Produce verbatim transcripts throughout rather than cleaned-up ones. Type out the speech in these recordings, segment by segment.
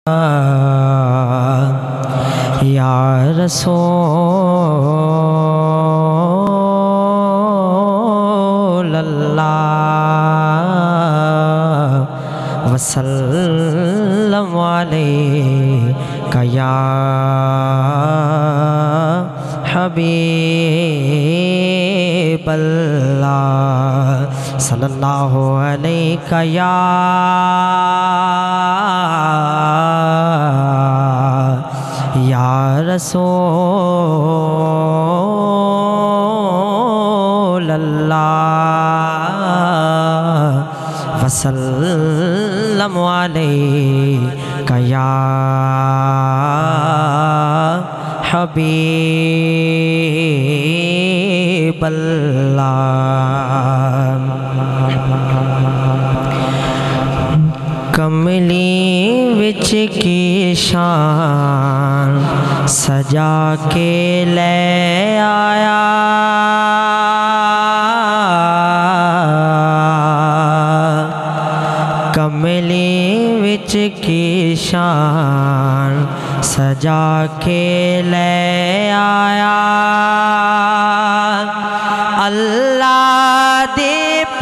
या रसूल अल्लाह वसल्लम अलैका या हबीब अल्लाह सल्लल्लाहु अलैका या या रसूल अल्लाह वसल्लम अलैका या हबीब अल्लाह। कमली विच की शान सजा के ले आया, कमली विच की शान सजा के ले आया। अल्लाह दी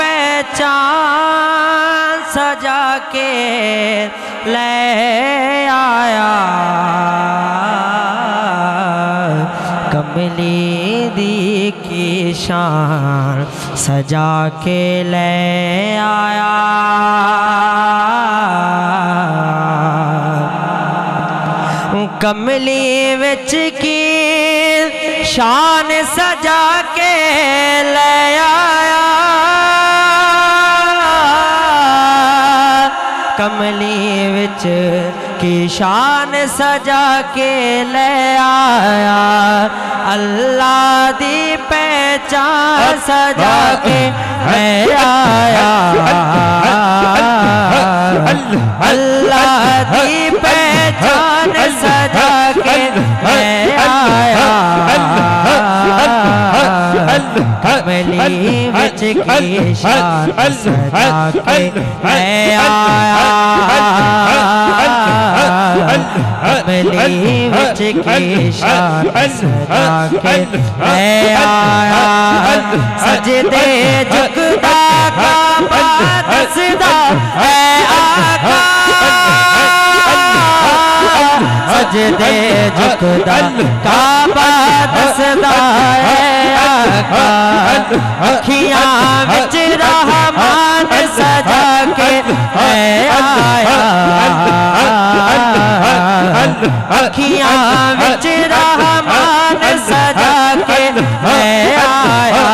पहचान सजा के ले आया, कमली दी की शान सजा के ले आया। कमली विच की शान सजा के ले आया, कमली विच की शान सजा के ले आया। अल्लाह दी पहचान सजा के ले आया, अल्लाह दी पहचान सजा के ले आया। कमली विच की शान सजा के ले आया, कमली विच की शान सजा के ले आया। सजदे झुकदा काबा दसदा है आका, सजदे झुकदा काबा दसदा है आका। अखियां विच रहमान सजा के ले आया, अखियां विच रहमान सजा के ले आया।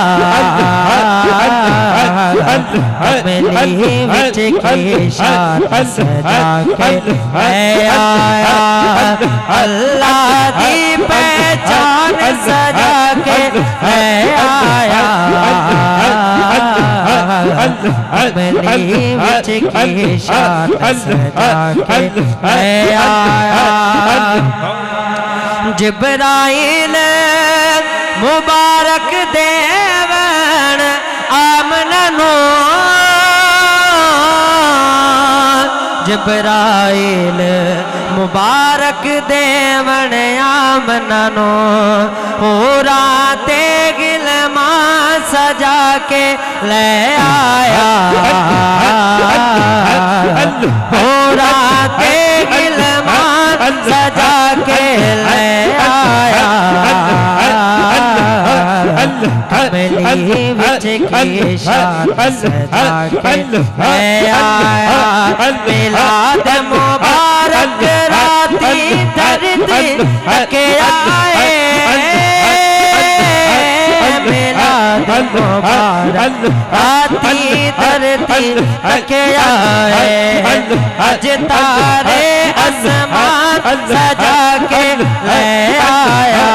कमली विच की शान सजा के ले आया, अल्लाह दी पहचान सजा के ले आया। कमली विच की शान सजा के ले आया। जिब्राइल मुबारक देवन आमना नो, जिब्राइल मुबारक देवन आमना नो। होरा ते गिलमा सजा के ले आया, होरा ते गिलमा सजा के ले आया। कमली विच की शान सजा के ले आया। मिलाद मुबारक राती धरती के आए, मिलाद मुबारक राती धरती के आए। अज तारे आसमान सजा के ले आया,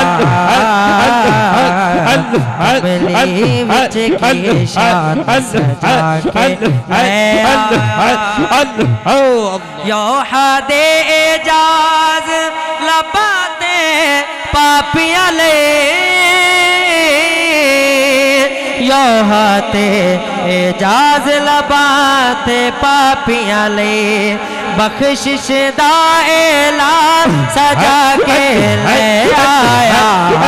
कमली विच की शान सजा के ले आया। योहा दे एजाज लबाते पापिया ले, हाथे एजाज लबाते पापियां ले बख्शिश दा ऐलान सजा के ले आया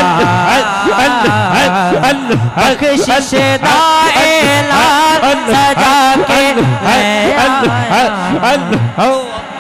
बख्शिश दा ऐलान सजा के ले आया।